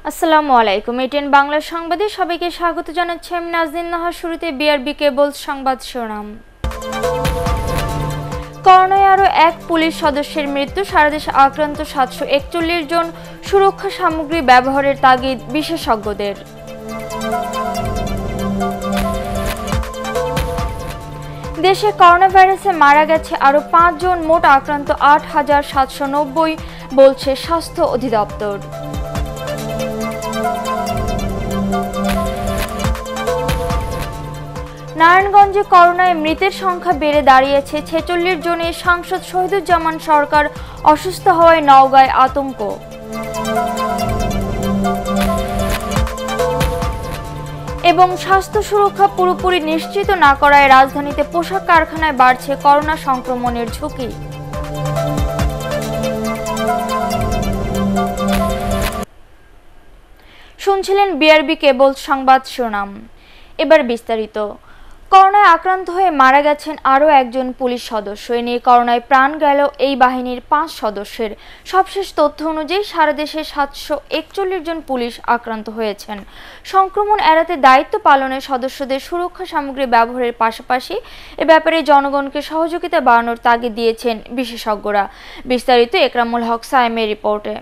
আসসালামু আলাইকুম। এটিএন বাংলা সংবাদে সবাইকে স্বাগত জানাচ্ছি আমি নাজনীন নাহা। শুরুতে বিআরবি কেবলস সংবাদ শিরোনাম। করোনায় আরও এক পুলিশ সদস্যের মৃত্যু, সারা দেশে আক্রান্ত 741 জন, সুরক্ষা সামগ্রী ব্যবহারের তাগিদ বিশেষজ্ঞদের। দেশে করোনা ভাইরাসে মারা গেছে আরও 5 জন, মোট আক্রান্ত 8,790 বলছে স্বাস্থ্য অধিদপ্তর। নারায়ণগঞ্জে করোনায় মৃতের সংখ্যা বেড়ে দাঁড়িয়েছে 46 জনে। সাংসদ শহীদুজ্জামান সরকার অসুস্থ হওয়ায় নওগাঁয় আতঙ্ক। এবং স্বাস্থ্য সুরক্ষা পুরোপুরি নিশ্চিত না করায় রাজধানীতে পোশাক কারখানায় বাড়ছে করোনা সংক্রমণের ঝুঁকি। শুনছিলেন বিআরবি কেবলস সংবাদ শিরোনাম। এবার বিস্তারিত। করোনায় আক্রান্ত হয়ে মারা গেছেন আরও একজন পুলিশ সদস্য। এ নিয়ে করোনায় প্রাণ গেল এই বাহিনীর 5 সদস্যের। সবশেষ তথ্য অনুযায়ী সারা দেশে 741 জন পুলিশ আক্রান্ত হয়েছেন। সংক্রমণ এড়াতে দায়িত্ব পালনে সদস্যদের সুরক্ষা সামগ্রী ব্যবহারের পাশাপাশি এ ব্যাপারে জনগণকে সহযোগিতা বাড়ানোর তাগিদ দিয়েছেন বিশেষজ্ঞরা। বিস্তারিত একরামুল হক সায়েমের রিপোর্টে।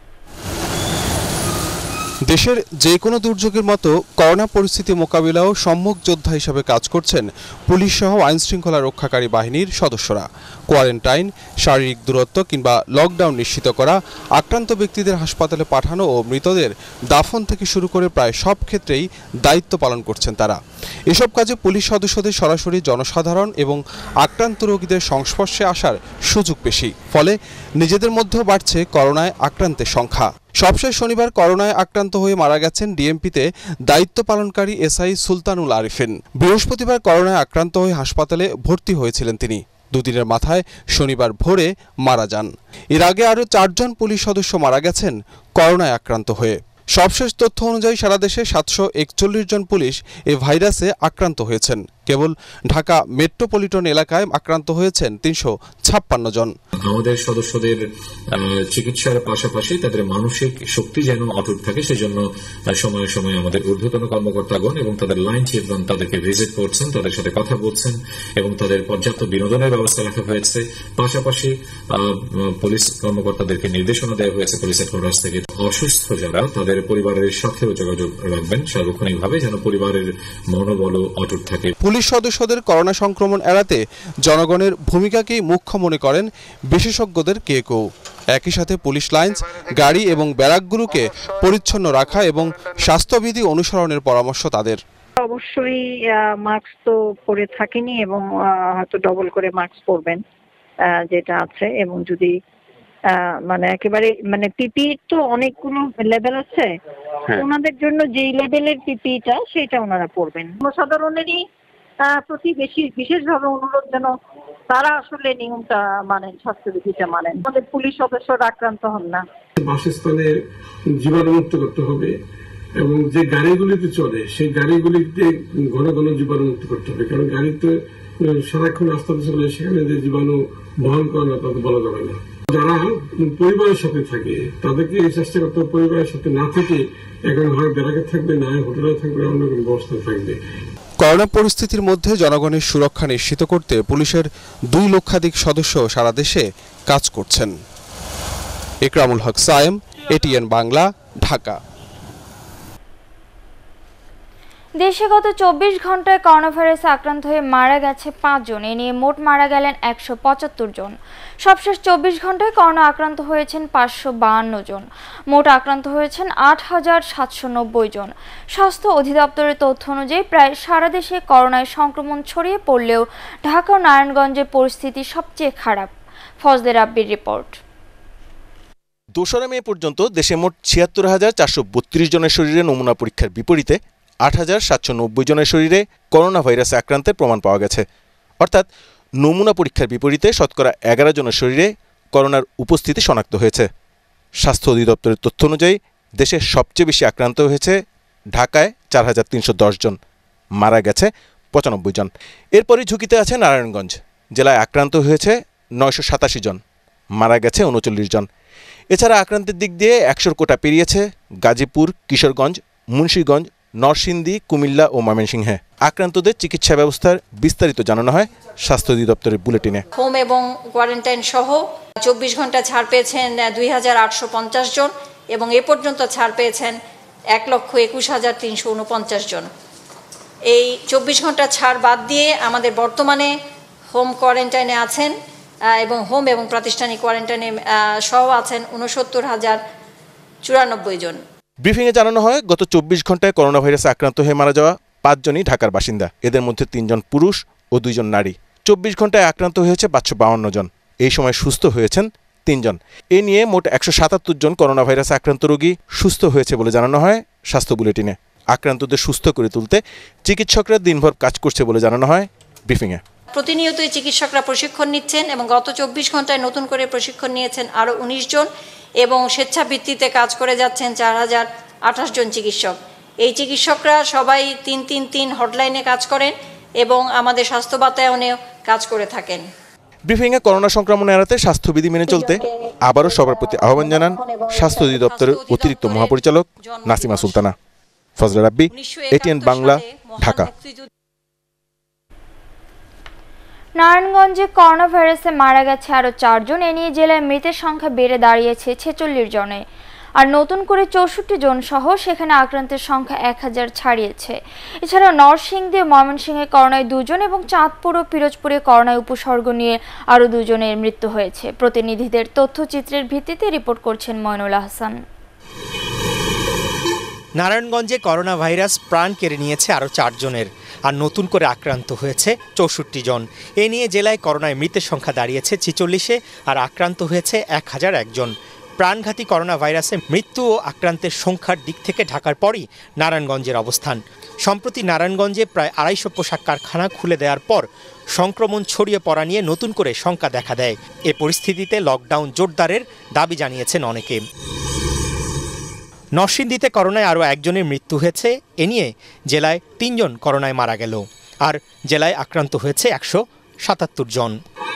দেশের যে কোনো দুর্যোগের মতো করোনা পরিস্থিতি মোকাবিলাও সম্মুখ যোদ্ধা হিসেবে কাজ করছেন পুলিশ সহ আইনশৃঙ্খলা রক্ষাকারী বাহিনীর সদস্যরা। কোয়ারেন্টাইন, শারীরিক দূরত্ব কিংবা লকডাউন নিশ্চিত করা, আক্রান্ত ব্যক্তিদের হাসপাতালে পাঠানো ও মৃতদের দাফন থেকে শুরু করে প্রায় সব ক্ষেত্রেই দায়িত্ব পালন করছেন তারা। এসব কাজে পুলিশ সদস্যদের সরাসরি জনসাধারণ এবং আক্রান্ত রোগীদের সংস্পর্শে আসার সুযোগ বেশি, ফলে নিজেদের মধ্যেও বাড়ছে করোনায় আক্রান্তের সংখ্যা। সবশেষ শনিবার করোনায় আক্রান্ত হয়ে মারা গেছেন ডিএমপিতে দায়িত্ব পালনকারী এসআই সুলতানুল আরিফিন। বৃহস্পতিবার করোনায় আক্রান্ত হয়ে হাসপাতালে ভর্তি হয়েছিলেন তিনি। দুদিনের মাথায় শনিবার ভোরে মারা যান। এর আগে আরও 4 জন পুলিশ সদস্য মারা গেছেন করোনায় আক্রান্ত হয়ে। সবশেষ তথ্য অনুযায়ী সারা দেশে 741 জন পুলিশ এ ভাইরাসে আক্রান্ত হয়েছেন। কেবল ঢাকা মেট্রোপলিটন এলাকায় আক্রান্ত হয়েছেন 356 জন। আমাদের সদস্যদের চিকিৎসার পাশাপাশি তাদের মানসিক শক্তি যেন অটুট থাকে, সেজন্য সময়ে সময়ে আমাদের ঊর্ধ্বতন কর্মকর্তাগণ এবং তাদের লাইন চিফগণ তাদেরকে ভিজিট করছেন, তাদের সাথে কথা বলছেন এবং তাদের পর্যাপ্ত বিনোদনের ব্যবস্থা রাখা হয়েছে। পাশাপাশি পুলিশ কর্মকর্তাদেরকে নির্দেশনা দেওয়া হয়েছে পুলিশ হেডকোয়ার্টার্স থেকে, অসুস্থ যারা তাদের পরিবারের সাথেও যোগাযোগ রাখবেন সার্বক্ষণিকভাবে, যেন পরিবারের মনোবলও অটুট থাকে। পুলিশ সদস্যদের করোনা সংক্রমণ এড়াতে জনগণের ভূমিকাকেই মুখ্য মনে করেন বিশেষজ্ঞদের কেউ। একই সাথে পুলিশ লাইন্স, গাড়ি এবং ব্যারাকগুলোকে পরিচ্ছন্ন রাখা এবং স্বাস্থ্যবিধি অনুসরণের পরামর্শ তাদের। অবশ্যই মাস্ক তো পরে থাকেনি এবং হয়তো ডবল করে মাস্ক পরবেন যেটা আছে, এবং যদি মানে একেবারে মানে পিপি তো অনেকগুলো লেভেল আছে, ওনাদের জন্য যেই লেভেলের পিপিটা সেটা ওনারা পরবেন। সাধারণেরই প্রতি বিশেষভাবে অনুরোধ যেন তারা আসলে নিয়মটা মানেন, স্বাস্থ্যবিধিটা মানেন, আমাদের পুলিশ সদস্যরা আক্রান্ত হন না। বাসস্থানে জীবাণুমুক্ত করতে হবে এবং যে গাড়িগুলিতে চলে সেই গাড়িগুলিতে ঘন ঘন জীবাণুমুক্ত করতে হবে, কারণ গাড়িতে সারাক্ষণ রাস্তাতে চলে সেখানে যে জীবাণু বহন করে না তাদের বলা যাবে না। যারা পরিবারের সাথে থাকে তাদেরকে চেষ্টা করতে হবে পরিবারের সাথে না থেকে এখন হয় ব্যারাকে থাকবে, না হোটেলে থাকবে, অন্য কোনো ব্যবস্থা থাকবে। করোনা পরিস্থিতির মধ্যে জনগণের সুরক্ষা নিশ্চিত করতে পুলিশের 2 লক্ষাধিক সদস্য সারা দেশে কাজ করছেন। একরামুল হক সায়েম, এটিএন বাংলা, ঢাকা। দেশে গত 24 ঘন্টায় করোনা ভাইরাসে আক্রান্ত হয়ে মারা গেছে 5 জন। এ নিয়ে মোট মারা গেলেন 175 জন। সবশেষ 24 ঘন্টায় করোনা আক্রান্ত হয়েছেন 552 জন। মোট আক্রান্ত হয়েছেন 8,790 জন। স্বাস্থ্য অধিদপ্তরের তথ্য অনুযায়ী প্রায় সারা দেশে করোনায় সংক্রমণ ছড়িয়ে পড়লেও ঢাকা ও নারায়ণগঞ্জের পরিস্থিতি সবচেয়ে খারাপ। ফজলে রাব্বির রিপোর্ট। 2 মে পর্যন্ত দেশে মোট 76,432 জনের শরীরে নমুনা পরীক্ষার বিপরীতে 8,790 জনের শরীরে করোনা ভাইরাসে আক্রান্তের প্রমাণ পাওয়া গেছে। অর্থাৎ নমুনা পরীক্ষার বিপরীতে শতকরা 11 জনের শরীরে করোনার উপস্থিতি শনাক্ত হয়েছে। স্বাস্থ্য অধিদপ্তরের তথ্য অনুযায়ী দেশে সবচেয়ে বেশি আক্রান্ত হয়েছে ঢাকায় 4,310 জন, মারা গেছে 95 জন। এরপরই ঝুঁকিতে আছে নারায়ণগঞ্জ জেলায়, আক্রান্ত হয়েছে 987 জন, মারা গেছে 39 জন। এছাড়া আক্রান্তের দিক দিয়ে 100 কোটা পেরিয়েছে গাজীপুর, কিশোরগঞ্জ, মুন্সিগঞ্জ, নরসিংদী, কুমিল্লা ও ময়মনসিংহে। আক্রান্তদের চিকিৎসা ব্যবস্থার বিস্তারিত জানানো হয় স্বাস্থ্য অধিদপ্তরের বুলেটিনে। হোম এবং কোয়ারেন্টাইন সহ 24 ঘন্টা ছাড় পেয়েছেন 2850 জন এবং এ পর্যন্ত ছাড় পেয়েছেন 1,21,349 জন। এই 24 ঘন্টা ছাড় বাদ দিয়ে আমাদের বর্তমানে হোম কোয়ারেন্টাইনে আছেন এবং হোম এবং প্রাতিষ্ঠানিক কোয়ারেন্টাইনে সহ আছেন 69,094 জন। ব্রিফিংয়ে জানানো হয় গত 24 ঘন্টায় করোনা ভাইরাসে আক্রান্ত হয়ে মারা যাওয়া 5 জনই ঢাকার বাসিন্দা। এদের মধ্যে 3 জন পুরুষ ও 2 জন নারী। 24 ঘন্টায় আক্রান্ত হয়েছে 552 জন। এই সময় সুস্থ হয়েছেন 3 জন। এ নিয়ে মোট 177 জন করোনা ভাইরাসে আক্রান্ত রোগী সুস্থ হয়েছে বলে জানানো হয় স্বাস্থ্য বুলেটিনে। আক্রান্তদের সুস্থ করে তুলতে চিকিৎসকরা দিনভর কাজ করছে বলে জানানো হয় ব্রিফিংয়ে। প্রতিনিয়তই চিকিৎসকরা প্রশিক্ষণ নিচ্ছেন এবং গত 24 ঘন্টায় নতুন করে প্রশিক্ষণ নিয়েছেন আরও 19 জন এবং স্বেচ্ছাভিত্তিতে কাজ করে যাচ্ছেন 4028 জন চিকিৎসক। এই চিকিৎসকরা সবাই 333 হটলাইনে কাজ করেন এবং আমাদের স্বাস্থ্য বাতায়নেও কাজ করে থাকেন। ব্রিফিংয়ে করোনা সংক্রমণ এড়াতে স্বাস্থ্যবিধি মেনে চলতে আবারও সবার প্রতি আহ্বান জানান স্বাস্থ্য অধিদপ্তরের অতিরিক্ত মহাপরিচালক নাসিমা সুলতানা। ফজলে রাব্বি, এটিএন বাংলা, ঢাকা। নারায়ণগঞ্জে করোনা ভাইরাসে মারা গেছে আরও 4 জন। এ নিয়ে জেলায় মৃতের সংখ্যা বেড়ে দাঁড়িয়েছে 46 জনে। আর নতুন করে 64 জন সহ সেখানে আক্রান্তের সংখ্যা 1000 ছাড়িয়েছে। এছাড়াও নরসিংদী ও ময়মনসিংহে করোনায় 2 জন এবং চাঁদপুর ও পিরোজপুরে করোনায় উপসর্গ নিয়ে আরও 2 জনের মৃত্যু হয়েছে। প্রতিনিধিদের তথ্যচিত্রের ভিত্তিতে রিপোর্ট করছেন মইনুল হাসান। নারায়ণগঞ্জে করোনা ভাইরাস প্রাণ কেড়ে নিয়েছে আরও 4 জনের। আর নতুন করে আক্রান্ত হয়েছে 64 জন। এ নিয়ে জেলায় করোনায় মৃতের সংখ্যা দাঁড়িয়েছে 46-এ আর আক্রান্ত হয়েছে 1001 জন। প্রাণঘাতী করোনা ভাইরাসে মৃত্যু ও আক্রান্তের সংখ্যার দিক থেকে ঢাকার পরই নারায়ণগঞ্জের অবস্থান। সম্প্রতি নারায়ণগঞ্জে প্রায় 250 পোশাক কারখানা খুলে দেওয়ার পর সংক্রমণ ছড়িয়ে পড়া নিয়ে নতুন করে শঙ্কা দেখা দেয়। এ পরিস্থিতিতে লকডাউন জোরদারের দাবি জানিয়েছেন অনেকে। নরসিংদীতে করোনায় আরও 1 জনের মৃত্যু হয়েছে। এ নিয়ে জেলায় 3 জন করোনায় মারা গেল। আর জেলায় আক্রান্ত হয়েছে 177 জন।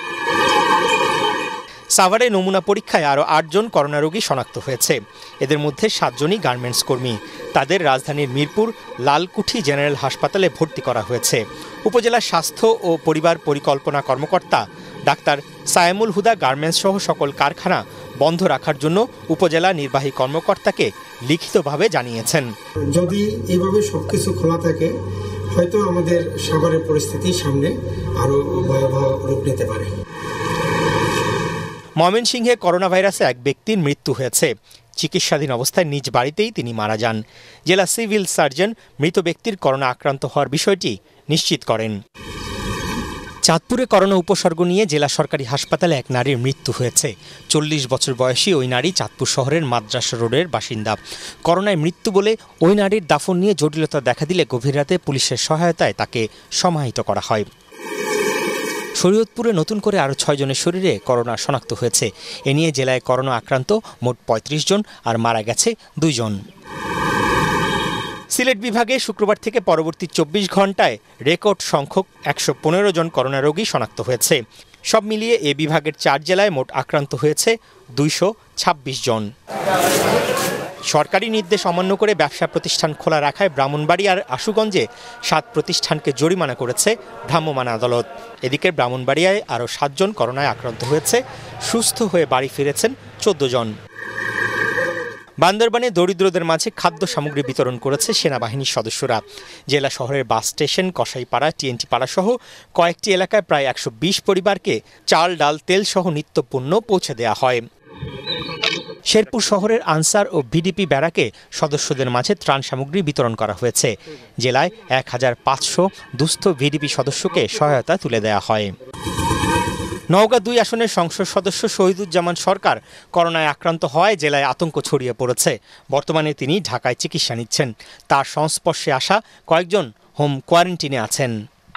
সাভারে নমুনা পরীক্ষায় আরও 8 জন করোনা রোগী শনাক্ত হয়েছে। এদের মধ্যে 7 জনই গার্মেন্টস কর্মী। তাদের রাজধানীর মিরপুর লালকুঠি জেনারেল হাসপাতালে ভর্তি করা হয়েছে। উপজেলা স্বাস্থ্য ও পরিবার পরিকল্পনা কর্মকর্তা ডাক্তার সায়েমুল হুদা গার্মেন্টস সহ সকল কারখানা বন্ধ রাখার জন্য উপজেলা নির্বাহী কর্মকর্তাকে লিখিতভাবে জানিয়েছেন। যদি এইভাবে সবকিছু খোলা থাকে হয়তো আমাদের সাভারের পরিস্থিতি সামনে আরো ভয়াবহ রূপ নিতে পারে। ময়মনসিংহে করোনা ভাইরাসে 1 ব্যক্তির মৃত্যু হয়েছে। চিকিৎসাধীন অবস্থায় নিজ বাড়িতেই তিনি মারা যান। জেলা সিভিল সার্জন মৃত ব্যক্তির করোনা আক্রান্ত হওয়ার বিষয়টি নিশ্চিত করেন। চাঁদপুরে করোনা উপসর্গ নিয়ে জেলা সরকারি হাসপাতালে 1 নারীর মৃত্যু হয়েছে। 40 বছর বয়সী ওই নারী চাঁদপুর শহরের মাদ্রাসা রোডের বাসিন্দা। করোনায় মৃত্যু বলে ওই নারীর দাফন নিয়ে জটিলতা দেখা দিলে গভীর রাতে পুলিশের সহায়তায় তাকে সমাহিত করা হয়। শরীয়তপুরে নতুন করে আরও 6 জনের শরীরে করোনা শনাক্ত হয়েছে। এ নিয়ে জেলায় করোনা আক্রান্ত মোট 35 জন আর মারা গেছে 2 জন। সিলেট বিভাগে শুক্রবার থেকে পরবর্তী 24 ঘন্টায় রেকর্ড সংখ্যক 115 জন করোনা রোগী শনাক্ত হয়েছে। সব মিলিয়ে এ বিভাগের 4 জেলায় মোট আক্রান্ত হয়েছে 226 জন। সরকারি নির্দেশ অমান্য করে ব্যবসা প্রতিষ্ঠান খোলা রাখায় ব্রাহ্মণবাড়িয়ার আশুগঞ্জে 7 প্রতিষ্ঠানকে জরিমানা করেছে ভ্রাম্যমাণ আদালত। এদিকে ব্রাহ্মণবাড়িয়ায় আরও 7 জন করোনায় আক্রান্ত হয়েছে। সুস্থ হয়ে বাড়ি ফিরেছেন 14 জন। বান্দরবানে দরিদ্রদের মাঝে খাদ্য সামগ্রী বিতরণ করেছে সেনাবাহিনীর সদস্যরা। জেলা শহরের বাস স্টেশন, কসাইপাড়া, টিএনটি পাড়া সহ কয়েকটি এলাকায় প্রায় 120 পরিবারকে চাল, ডাল, তেল সহ নিত্যপণ্য পৌঁছে দেওয়া হয়। শেরপুর শহরের আনসার ও ভিডিপি ব্যারাকে সদস্যদের মাঝে ত্রাণ সামগ্রী বিতরণ করা হয়েছে। জেলায় 1500 দুস্থ ভিডিপি সদস্যকে সহায়তা তুলে দেওয়া হয়। নওগাঁ 2 আসনের সংসদ সদস্য শহীদুজ্জামান সরকার করোনায় আক্রান্ত হওয়ায় জেলায় আতঙ্ক ছড়িয়ে পড়েছে। বর্তমানে তিনি ঢাকায় চিকিৎসা নিচ্ছেন। তার সংস্পর্শে আসা কয়েকজন হোম কোয়ারেন্টিনে আছেন।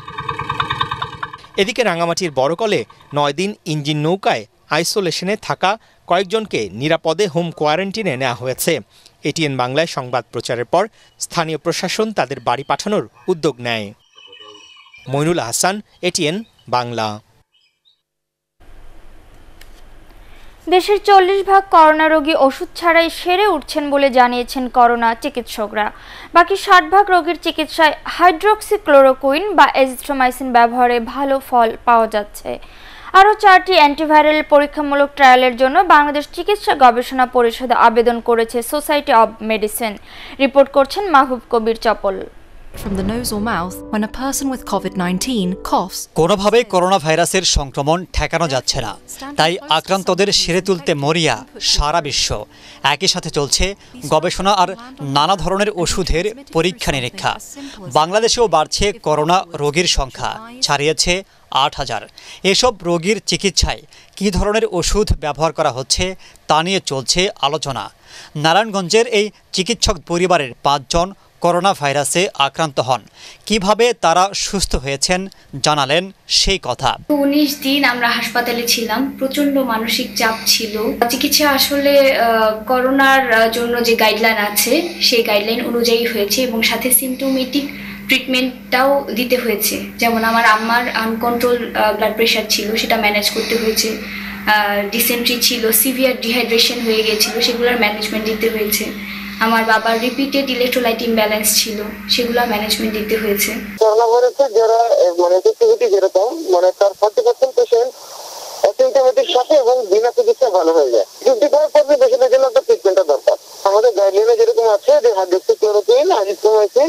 এদিকে রাঙামাটির বড়কলে 9 দিন ইঞ্জিন নৌকায় আইসোলেশনে থাকা কয়েকজনকে নিরাপদে হোম কোয়ারেন্টিনে নেওয়া হয়েছে। এটিএন বাংলায় সংবাদ প্রচারের পর স্থানীয় প্রশাসন তাদের বাড়ি পাঠানোর উদ্যোগ নেয়। মইনুল হাসান, এটিএন বাংলা। দেশের 40% করোনা রোগী ওষুধ ছাড়াই সেরে উঠছেন বলে জানিয়েছেন করোনা চিকিৎসকরা। বাকি 60% রোগীর চিকিৎসায় হাইড্রোক্সিক্লোরোকুইন বা এজিথ্রোমাইসিন ব্যবহারে ভালো ফল পাওয়া যাচ্ছে। আরও 4টি অ্যান্টিভাইরাল পরীক্ষামূলক ট্রায়ালের জন্য বাংলাদেশ চিকিৎসা গবেষণা পরিষদে আবেদন করেছে সোসাইটি অব মেডিসিন। রিপোর্ট করছেন Mahbub Kabir Chapal. From the nose or mouth when a person with COVID-19 coughs. কোনোভাবে করোনা ভাইরাসের সংক্রমণ ঠেকানো যাচ্ছে না, তাই আক্রান্তদের সেরে তুলতে মরিয়া সারা বিশ্ব। একই সাথে চলছে গবেষণা আর নানা ধরনের ওষুধের পরীক্ষা নিরীক্ষা। বাংলাদেশেও বাড়ছে করোনা রোগীর সংখ্যা, ছাড়িয়েছে 8,000। এসব রোগীর চিকিৎসায় কী ধরনের ওষুধ ব্যবহার করা হচ্ছে তা নিয়ে চলছে আলোচনা। নারায়ণগঞ্জের এই চিকিৎসক পরিবারের 5 জন করোনা ভাইরাসে আক্রান্ত হন। কিভাবে তারা সুস্থ হয়েছেন জানালেন সেই কথা। 19 দিন আমরা হাসপাতালে ছিলাম, প্রচন্ড মানসিক চাপ ছিল। চিকিৎসা আসলে করোনার জন্য যে গাইডলাইন আছে সেই গাইডলাইন অনুযায়ী হয়েছে এবং সাথে সিমটোমেটিক ট্রিটমেন্টটাও দিতে হয়েছে। যেমন আমার আম্মার আনকন্ট্রোল ব্লাড প্রেশার ছিল, সেটা ম্যানেজ করতে হয়েছে। ডিসেন্ট্রি ছিল, সিভিয়ার ডিহাইড্রেশন হয়ে গিয়েছিল, সেগুলোর ম্যানেজমেন্ট দিতে হয়েছে। আমার বাবার রিপিটেড ইলেকট্রোলাইট ইমব্যালেন্স ছিল, সেগুলো ম্যানেজমেন্ট দিতে হয়েছে। করোনা ভাইরাসে যারা পজিটিভিটি যেরকম তার 40% পেশেন্ট অ্যাসিম্পটোমেটিক থাকে এবং বিনা চিকিৎসা ভালো হয়ে যায়। 55% পেশেন্টের জন্য একটা ট্রিটমেন্টের দরকার। আমাদের গাইডলাইনে যেরকম আছে যে হাইড্রোক্সিক্লোরোকুইন, আজিথ্রোমাইসিন,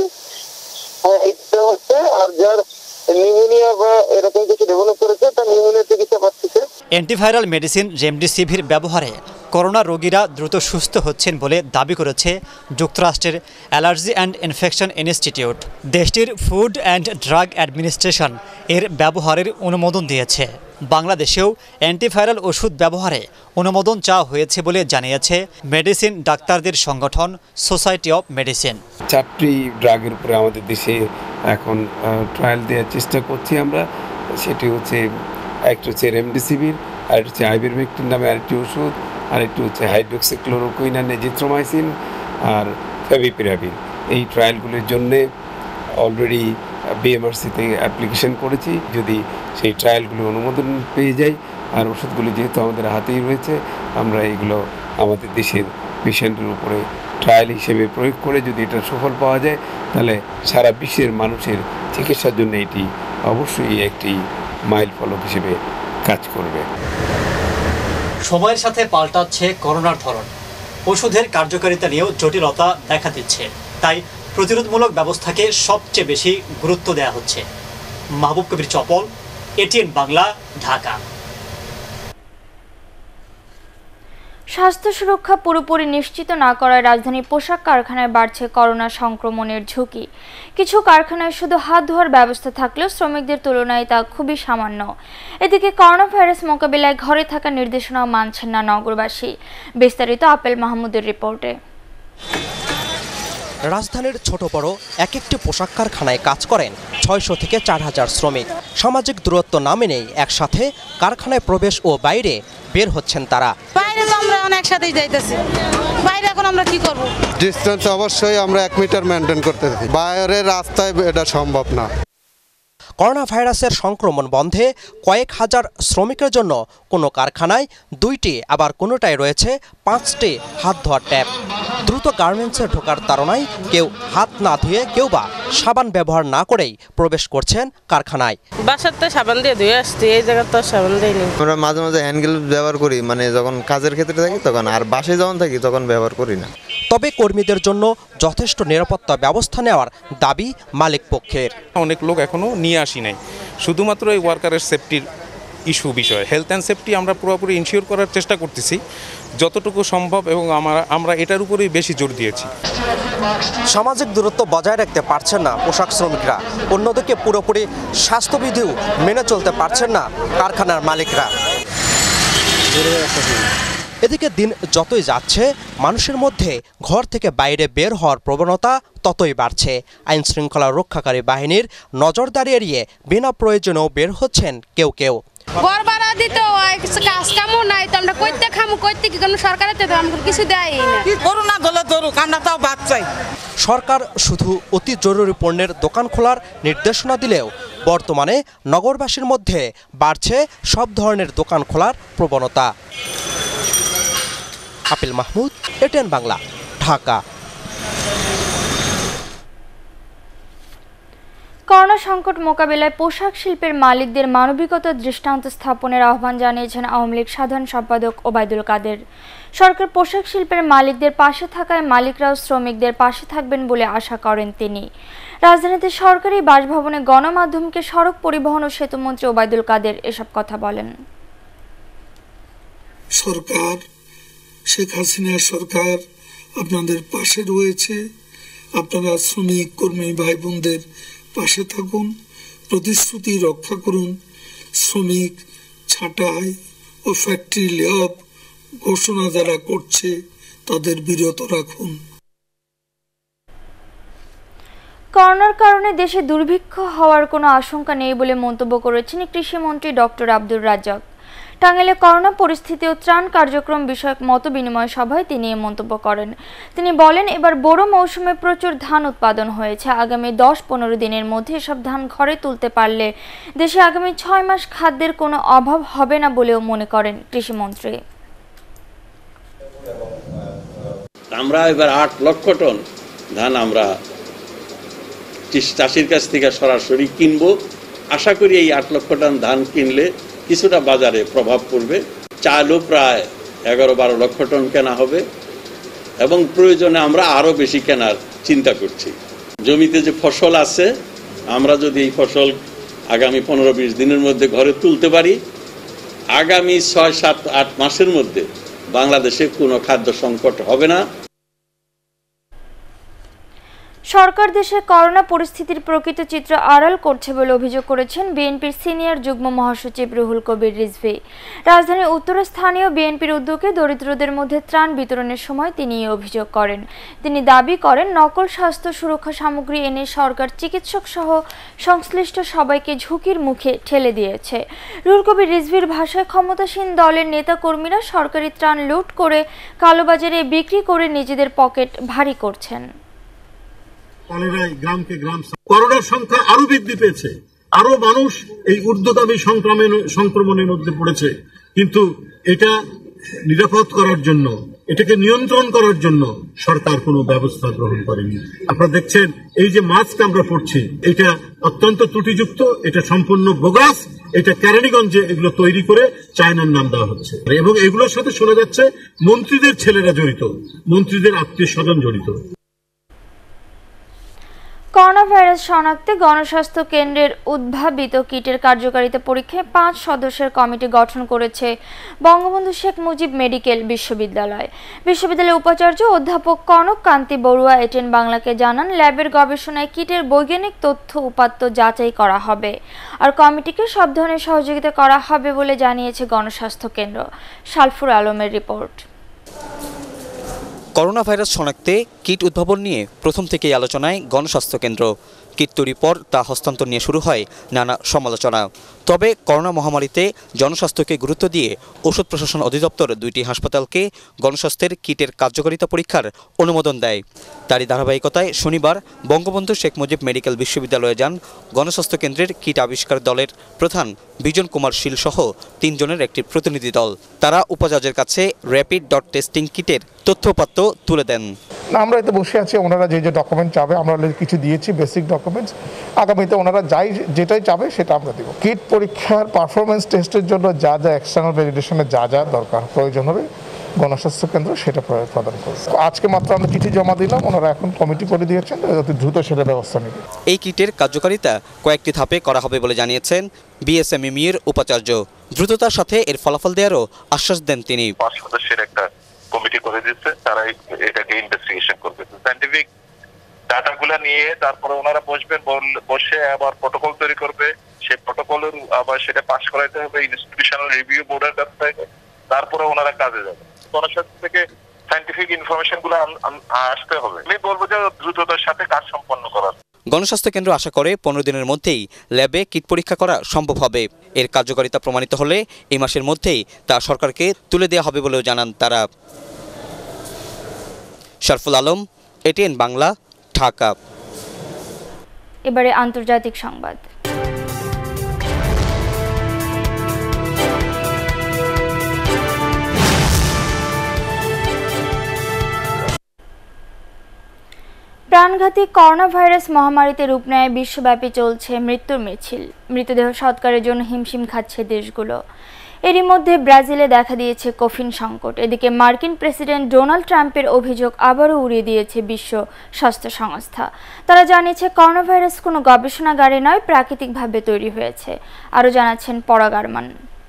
এটা হচ্ছে আর যার নিউমোনিয়া বা এরকম কিছু ডেভেলপ করেছে তার নিউমোনিয়া চিকিৎসা পাচ্ছে। অ্যান্টিভাইরাল মেডিসিন রেমডেসিভির ব্যবহারে করোনা রোগীরা দ্রুত সুস্থ হচ্ছেন বলে দাবি করেছে যুক্তরাষ্ট্রের অ্যালার্জি অ্যান্ড ইনফেকশন ইনস্টিটিউট। দেশটির ফুড অ্যান্ড ড্রাগ অ্যাডমিনিস্ট্রেশন এর ব্যবহারের অনুমোদন দিয়েছে। বাংলাদেশেও অ্যান্টিভাইরাল ওষুধ ব্যবহারে অনুমোদন চাওয়া হয়েছে বলে জানিয়েছে মেডিসিন ডাক্তারদের সংগঠন সোসাইটি অব মেডিসিন। 4টি ড্রাগের উপরে আমাদের দেশে এখন ট্রায়াল দেওয়ার চেষ্টা করছি আমরা। সেটি হচ্ছে একটা হচ্ছে রেমডেসিভির, আর একটা হচ্ছে আইভারমেকটিন নামে আরেকটি ওষুধ, আরেকটি হচ্ছে হাইড্রোক্সিক্লোরোকুইন আর এজিথ্রোমাইসিন আর ফেভিপিরাভির। এই ট্রায়ালগুলির জন্যে অলরেডি বিএমআরসিতে অ্যাপ্লিকেশন করেছি। যদি সেই ট্রায়ালগুলো অনুমোদন পেয়ে যায় আর ওষুধগুলি যেহেতু আমাদের হাতেই রয়েছে, আমরা এগুলো আমাদের দেশের পেশেন্টের উপরে ট্রায়াল হিসেবে প্রয়োগ করে যদি এটা সফল পাওয়া যায়, তাহলে সারা বিশ্বের মানুষের চিকিৎসার জন্য এটি অবশ্যই একটি মাইল ফলক হিসেবে কাজ করবে। সময়ের সাথে পাল্টাচ্ছে করোনার ধরন, ওষুধের কার্যকারিতা নিয়েও জটিলতা দেখা দিচ্ছে। তাই প্রতিরোধমূলক ব্যবস্থাকে সবচেয়ে বেশি গুরুত্ব দেওয়া হচ্ছে। মাহবুব কবির চপল, এটিএন বাংলা, ঢাকা। স্বাস্থ্য সুরক্ষা পুরোপুরি নিশ্চিত না করায় রাজধানীর পোশাক কারখানায় বাড়ছে করোনা সংক্রমণের ঝুঁকি। কিছু কারখানায় শুধু হাত ধোয়ার ব্যবস্থা থাকলেও শ্রমিকদের তুলনায় তা খুবই সামান্য। এদিকে করোনা ভাইরাস মোকাবিলায় ঘরে থাকার নির্দেশনাও মানছেন না নগরবাসী। বিস্তারিত আপেল মাহমুদের রিপোর্টে। রাজধানীর ছোট বড় এক একটি পোশাক কারখানায় কাজ করেন 600 থেকে 4000 শ্রমিক। সামাজিক দূরত্ব না মেনেই একসাথে কারখানায় প্রবেশ ও বাইরে বের হচ্ছেন তারা। বাইরে তো আমরা একসাথেই যাইতেছি, বাইরে এখন আমরা কি করব? ডিসটেন্স অবশ্যই আমরা 1 মিটার মেনটেন করতেছি, বাইরে রাস্তায় এটা সম্ভব না। করোনা ভাইরাসের সংক্রমণ বন্ধে কয়েক হাজার শ্রমিকের জন্য কোনো কারখানায় 2টি, আবার কোনোটায় রয়েছে 5টি হাত ধোয়ার ট্যাপ। দ্রুত গার্মেন্টসে ঢোকার তাড়নায় কেউ হাত না ধুয়ে, কেউ বা সাবান ব্যবহার না করেই প্রবেশ করছেন কারখানায়। বাসাতে সাবান দিয়ে ধুয়ে আসছি, এই জায়গা তো সাবান দেয়নি। আমরা মাঝে মাঝে হ্যান্ড গ্লাভস ব্যবহার করি, যখন কাজের ক্ষেত্রে থাকি তখন, আর বাসায় যখন থাকি তখন ব্যবহার করি না। তবে কর্মীদের জন্য যথেষ্ট নিরাপত্তা ব্যবস্থা নেওয়ার দাবি মালিক পক্ষের। অনেক লোক এখনো নিয়ে আসি নাই, শুধুমাত্র এই ওয়ার্কারের সেফটির ইস্যু বিষয়, হেলথ অ্যান্ড সেফটি আমরা পুরোপুরি ইনশিওর করার চেষ্টা করতেছি যতটুকু সম্ভব, এবং আমরা এটার উপরেই বেশি জোর দিয়েছি। সামাজিক দূরত্ব বজায় রাখতে পারছেন না পোশাক শ্রমিকরা, অন্যদিকে পুরোপুরি স্বাস্থ্যবিধিও মেনে চলতে পারছেন না কারখানার মালিকরা। এদিকে দিন যতই যাচ্ছে, মানুষের মধ্যে ঘর থেকে বাইরে বের হওয়ার প্রবণতা ততই বাড়ছে। আইন শৃঙ্খলা রক্ষাকারী বাহিনীর নজরদারি এড়িয়ে বিনা প্রয়োজনেও বের হচ্ছেন কেউ কেউ। সরকার শুধু অতি জরুরি পণ্যের দোকান খোলার নির্দেশনা দিলেও বর্তমানে নগরবাসীর মধ্যে বাড়ছে সব ধরনের দোকান খোলার প্রবণতা। আপিল মাহমুদ, এটিএন বাংলা, ঢাকা। করোনা সংকট মোকাবিলায় পোশাক শিল্পের মালিকদের মানবিকতার দৃষ্টান্ত স্থাপনের আহ্বান জানিয়েছেন আওয়ামী লীগ সাধারণ সম্পাদক ওবায়দুল কাদের। সরকার পোশাক শিল্পের মালিকদের পাশে থাকায় মালিকরাও শ্রমিকদের পাশে থাকবেন বলে আশা করেন তিনি। রাজধানীতে সরকারি বাসভবনে গণমাধ্যমকে সড়ক পরিবহন ও সেতুমন্ত্রী ওবায়দুল কাদের এসব কথা বলেন। সরকার, শেখ হাসিনা সরকার আপনাদের পাশে রয়েছে। আপনারা শ্রমিক কর্মী ভাই বোনদের পাশে থাকুন, প্রতিশ্রুতি রক্ষা করুন। শ্রমিক ছাঁটাই ও ফ্যাক্টরি লে-অফ ঘোষণা যারা করছে তাদের বিরত রাখুন। করোনার কারণে দেশে দুর্ভিক্ষ হওয়ার কোনো আশঙ্কা নেই বলে মন্তব্য করেছেন কৃষিমন্ত্রী ডক্টর আব্দুর রাজ্জাক। টাঙ্গাইলে করোনা পরিস্থিতি ও ত্রাণ কার্যক্রম বিষয়ক মতবিনিময় সভায় তিনি এই মন্তব্য করেন। তিনি বলেন, এবার বোরো মৌসুমে প্রচুর ধান উৎপাদন হয়েছে। আগামী 10-15 দিনের মধ্যে এসব ধান ঘরে তুলতে পারলে দেশে আগামী 6 মাস খাদ্যের কোনো অভাব হবে না বলেও মনে করেন কৃষিমন্ত্রী। আমরা এবার 8 লক্ষ টন ধান আমরা চাষির কাছ থেকে সরাসরি কিনবো। আশা করি এই 8 লক্ষ টন ধান কিনলে কিছুটা বাজারে প্রভাব পড়বে। চালও প্রায় 11-12 লক্ষ টন কেনা হবে এবং প্রয়োজনে আমরা আরো বেশি কেনার চিন্তা করছি। জমিতে যে ফসল আছে, আমরা যদি এই ফসল আগামী 15-20 দিনের মধ্যে ঘরে তুলতে পারি, আগামী 6-7-8 মাসের মধ্যে বাংলাদেশে কোনো খাদ্য সংকট হবে না। সরকার দেশে করোনা পরিস্থিতির প্রকৃত চিত্র আড়াল করছে বলে অভিযোগ করেছেন বিএনপির সিনিয়র যুগ্ম মহাসচিব রুহুল কবির রিজভী। রাজধানীর উত্তরে স্থানীয় বিএনপির উদ্যোগে দরিদ্রদের মধ্যে ত্রাণ বিতরণের সময় তিনি এই অভিযোগ করেন। তিনি দাবি করেন, নকল স্বাস্থ্য সুরক্ষা সামগ্রী এনে সরকার চিকিৎসক সহ সংশ্লিষ্ট সবাইকে ঝুঁকির মুখে ঠেলে দিয়েছে। রুহুল কবির রিজভীর ভাষায়, ক্ষমতাসীন দলের নেতাকর্মীরা সরকারি ত্রাণ লুট করে কালোবাজারে বিক্রি করে নিজেদের পকেট ভারী করছেন। করোনার সংখ্যা আরো বৃদ্ধি পেয়েছে, আরো মানুষ এই ঊর্ধ্বগামী সংক্রমণের মধ্যে পড়েছে, কিন্তু এটা নিরাপদ করার জন্য, এটাকে নিয়ন্ত্রণ করার জন্য সরকার কোনো ব্যবস্থা গ্রহণ করেনি। আপনারা দেখছেন এই যে মাস্ক আমরা পরছি, এটা অত্যন্ত ত্রুটিযুক্ত, এটা সম্পূর্ণ বোগাস। এটা কেরানীগঞ্জে এগুলো তৈরি করে চায়নার নাম দেওয়া হচ্ছে এবং এগুলোর সাথে শোনা যাচ্ছে মন্ত্রীদের ছেলেরা জড়িত, মন্ত্রীদের আত্মীয় স্বজন জড়িত। করোনা ভাইরাস শনাক্তে গণস্বাস্থ্য কেন্দ্রের উদ্ভাবিত কিটের কার্যকারিতা পরীক্ষায় 5 সদস্যের কমিটি গঠন করেছে বঙ্গবন্ধু শেখ মুজিব মেডিকেল বিশ্ববিদ্যালয়। বিশ্ববিদ্যালয়ের উপাচার্য অধ্যাপক কনক কান্তি বড়ুয়া এটিএন বাংলাকে জানান, ল্যাবের গবেষণায় কিটের বৈজ্ঞানিক তথ্য উপাত্ত যাচাই করা হবে আর কমিটিকে সব ধরনের সহযোগিতা করা হবে বলে জানিয়েছে গণস্বাস্থ্য কেন্দ্র। শালফুর আলমের রিপোর্ট। করোনা ভাইরাস শনাক্তে কিট উদ্ভাবন নিয়ে প্রথম থেকেই আলোচনায় গণস্বাস্থ্য কেন্দ্র। কিট তৈরির পর তা হস্তান্তর নিয়ে শুরু হয় নানা সমালোচনা। তবে করোনা মহামারীতে জনস্বাস্থ্যকে গুরুত্ব দিয়ে ওষুধ প্রশাসন অধিদপ্তর 2টি হাসপাতালকে গণস্বাস্থ্যের কিটের কার্যকারিতা পরীক্ষার অনুমোদন দেয়। তারই ধারাবাহিকতায় শনিবার বঙ্গবন্ধু শেখ মুজিব মেডিকেল বিশ্ববিদ্যালয়ে যান গণস্বাস্থ্য কেন্দ্রের কিট আবিষ্কার দলের প্রধান বিজন কুমার শীল সহ 3 জনের একটি প্রতিনিধি দল। তারা উপাচার্যের কাছে র্যাপিড ডট টেস্টিং কিটের তথ্যপাত্র তুলে দেন। আমরা এতে বসে আছি, ওনারা যে ডকুমেন্ট চাবে আমরা কিছু দিয়েছি, বেসিক ডকুমেন্টস। আগামীতে ওনারা যেটাই চাবে সেটা আমরা দেব। কিট পরীক্ষার পারফরমেন্স টেস্টের জন্য যা যা এক্সটার্নাল ভ্যালিডেশনে যা যা দরকার প্রয়োজন হবে গণস্বাস্থ্য কেন্দ্র সেটা প্রদান করবে। আজকে মাত্র আমরা চিঠি জমা দিলাম, ওনারা এখন কমিটি করে দিয়েছেন, অতি দ্রুত সেটা ব্যবস্থা নেবে। এই কিটের কার্যকারিতা কয়েকটি ধাপে করা হবে বলে জানিয়েছেন বিএসএমএমই এর উপাচার্য। দ্রুততার সাথে এর ফলাফল দেওয়ারও আশ্বাস দেন তিনি। 5 সদস্যের একটা কমিটি করে দিচ্ছে, তারা এটাকে ইনভেস্টিগেশন করবে, সায়েন্টিফিক ডাটাগুলো নিয়ে তারপরে ওনারা বসে আবার প্রটোকল তৈরি করবে। সেই প্রটোকলের আবার সেটা পাস করাইতে হবে ইনস্টিটিউশনাল রিভিউ বোর্ডের কাছ থেকে, তারপরে ওনারা কাজে যাবে। গণস্বাস্থ্য থেকে সায়েন্টিফিক ইনফরমেশন গুলো আসতে হবে। আমি বলবো যে দ্রুততার সাথে কাজ সম্পন্ন করা। গণস্বাস্থ্য কেন্দ্র আশা করে 15 দিনের মধ্যেই ল্যাবে কিট পরীক্ষা করা সম্ভব হবে। এর কার্যকারিতা প্রমাণিত হলে এই মাসের মধ্যেই তা সরকারকে তুলে দেওয়া হবে বলেও জানান তারা। শারফুল আলম, এটিএন বাংলা, ঢাকা। এবারে আন্তর্জাতিক সংবাদ। প্রাণঘাতী করোনা ভাইরাস মহামারীতে রূপ নেয় বিশ্বব্যাপী চলছে মৃত্যুর মিছিল। মৃতদেহ সৎকারের জন্য হিমশিম খাচ্ছে দেশগুলো। এরই মধ্যে ব্রাজিলে দেখা দিয়েছে কফিন সংকট। এদিকে মার্কিন প্রেসিডেন্ট ডোনাল্ড ট্রাম্পের অভিযোগ আবারও উড়িয়ে দিয়েছে বিশ্ব স্বাস্থ্য সংস্থা। তারা জানিয়েছে করোনা ভাইরাস কোনো গবেষণাগারে নয়, প্রাকৃতিকভাবে তৈরি হয়েছে। আরও জানাচ্ছেন পরাগ আরমান।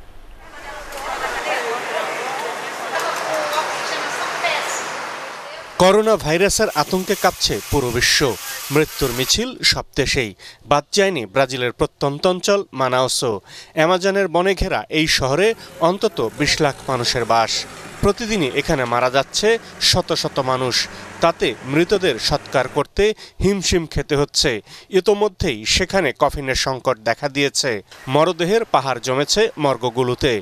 করোনা ভাইরাসের আতঙ্কে কাঁপছে পুরো বিশ্ব। মৃত্যুর মিছিল সব দেশেই, বাদ যায়নি ব্রাজিলের প্রত্যন্ত অঞ্চল মানাউসও। অ্যামাজনের বনে ঘেরা এই শহরে অন্তত 20 লাখ মানুষের বাস। প্রতিদিনই এখানে মারা যাচ্ছে শত শত মানুষ। তাতে মৃতদের সৎকার করতে হিমশিম খেতে হচ্ছে। ইতোমধ্যেই সেখানে কফিনের সংকট দেখা দিয়েছে। মরদেহের পাহাড় জমেছে মর্গগুলোতে।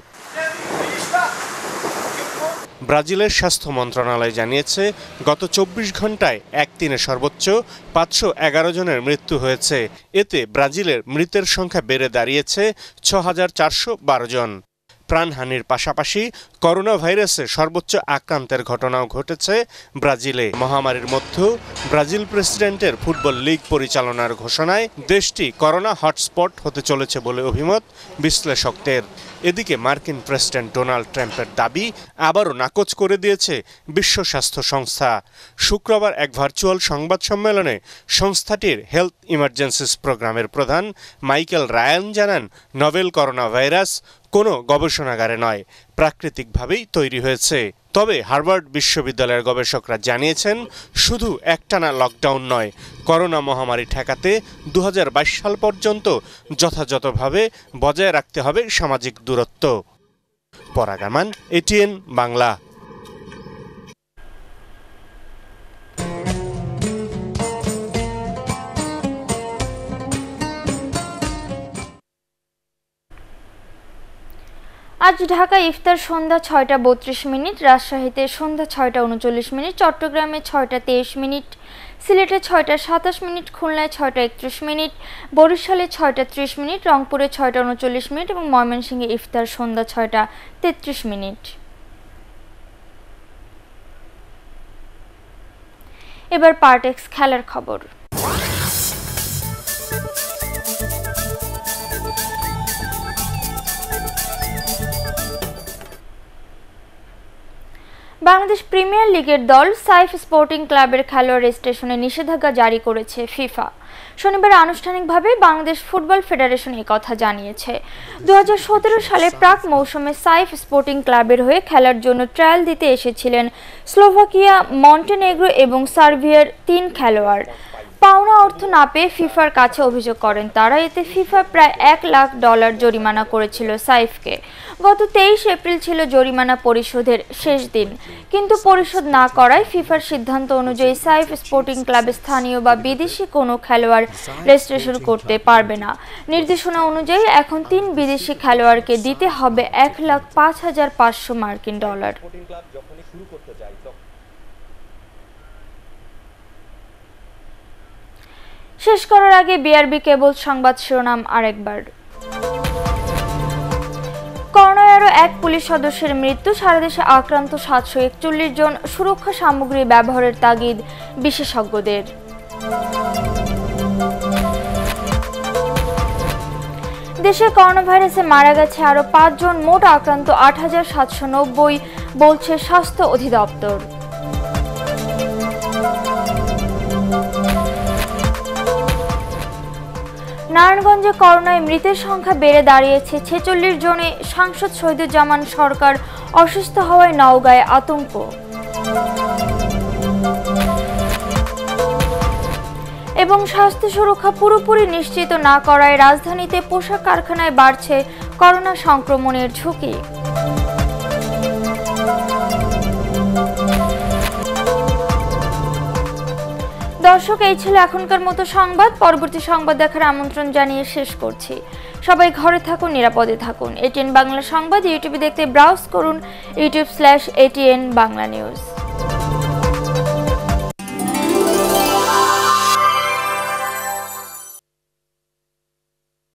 ব্রাজিলের স্বাস্থ্য মন্ত্রণালয় জানিয়েছে গত 24 ঘন্টায় একদিনে সর্বোচ্চ 511 জনের মৃত্যু হয়েছে। এতে ব্রাজিলের মৃতের সংখ্যা বেড়ে দাঁড়িয়েছে 6412 জন। প্রাণহানির পাশাপাশি করোনা ভাইরাসে সর্বোচ্চ আক্রান্তের ঘটনাও ঘটেছে ব্রাজিলে। মহামারীর মধ্যেও ব্রাজিল প্রেসিডেন্টের ফুটবল লিগ পরিচালনার ঘোষণায় দেশটি করোনা হটস্পট হতে চলেছে বলে অভিমত বিশ্লেষকদের। এদিকে মার্কিন প্রেসিডেন্ট ডোনাল্ড ট্রাম্পের দাবি আবারও নাকচ করে দিয়েছে বিশ্ব স্বাস্থ্য সংস্থা। শুক্রবার এক ভার্চুয়াল সংবাদ সম্মেলনে সংস্থাটির হেলথ ইমার্জেন্সিস প্রোগ্রামের প্রধান মাইকেল রায়ান জানান, নভেল করোনা ভাইরাস কোনো গবেষণাগারে নয়, প্রাকৃতিকভাবেই তৈরি হয়েছে। তবে হার্ভার্ড বিশ্ববিদ্যালয়ের গবেষকরা জানিয়েছেন, শুধু একটানা লকডাউন নয়, করোনা মহামারী ঠেকাতে 2022 সাল পর্যন্ত যথাযথভাবে বজায় রাখতে হবে সামাজিক দূরত্ব। পরাগ আরমান, এটিএন বাংলা। আজ ঢাকায় ইফতার সন্ধ্যা 6:32, রাজশাহীতে সন্ধ্যা 6:39, চট্টগ্রামে 6:23, সিলেটে 6:27, খুলনায় 6:31, বরিশালে 6:30, রংপুরে 6:39 এবং ময়মনসিংহে ইফতার সন্ধ্যা 6:33। এবার পার্টেক্স খেলার খবর। বাংলাদেশ প্রিমিয়ার লিগের দল সাইফ স্পোর্টিং ক্লাবের খেলোয়াড় রেজিস্ট্রেশনে নিষেধাজ্ঞা জারি করেছে ফিফা। শনিবার আনুষ্ঠানিকভাবে বাংলাদেশ ফুটবল ফেডারেশন কথা জানিয়েছে। 2017 সালে প্রাক মৌসুমে সাইফ স্পোর্টিং ক্লাবের হয়ে খেলার জন্য ট্রায়াল দিতে এসেছিলেন স্লোভাকিয়া, মন্টেনেগ্রো এবং সার্বিয়ার 3 খেলোয়াড়। পাওনা অর্থ না পেয়ে ফিফার কাছে অভিযোগ করেন তারা। এতে ফিফা প্রায় $1 লাখ জরিমানা করেছিল সাইফকে। গত 23 এপ্রিল ছিল জরিমানা পরিশোধের শেষ দিন, কিন্তু পরিশোধ না করায় ফিফার সিদ্ধান্ত অনুযায়ী সাইফ স্পোর্টিং ক্লাবে স্থানীয় বা বিদেশি কোনো খেলোয়াড় রেজিস্ট্রেশন করতে পারবে না। নির্দেশনা অনুযায়ী এখন 3 বিদেশি খেলোয়াড়কে দিতে হবে $1,05,500 শেষ করার আগে বিআরবি কেবল সংবাদ শিরোনাম আরেকবার। করোনায় আরও 1 পুলিশ সদস্যের মৃত্যু, সারা দেশে আক্রান্ত 741 জন, সুরক্ষা সামগ্রী ব্যবহারের তাগিদ বিশেষজ্ঞদের। দেশে করোনা ভাইরাসে মারা গেছে আরও 5 জন, মোট আক্রান্ত 8790 বলছে স্বাস্থ্য অধিদপ্তর। নারায়ণগঞ্জে করোনায় মৃতের সংখ্যা বেড়ে দাঁড়িয়েছে 46 জনে। সাংসদ শহীদুজ্জামান সরকার অসুস্থ হওয়ায় নওগাঁয় আতঙ্ক। এবং স্বাস্থ্য সুরক্ষা পুরোপুরি নিশ্চিত না করায় রাজধানীতে পোশাক কারখানায় বাড়ছে করোনা সংক্রমণের ঝুঁকি। দর্শক, এই ছিল এখনকার মতো সংবাদ। পরবর্তী সংবাদ দেখার আমন্ত্রণ জানিয়ে শেষ করছি। সবাই ঘরে থাকুন, নিরাপদে থাকুন। এটিএন বাংলা সংবাদ ইউটিউবে দেখতে ব্রাউজ করুন youtube/ATN বাংলা নিউজ।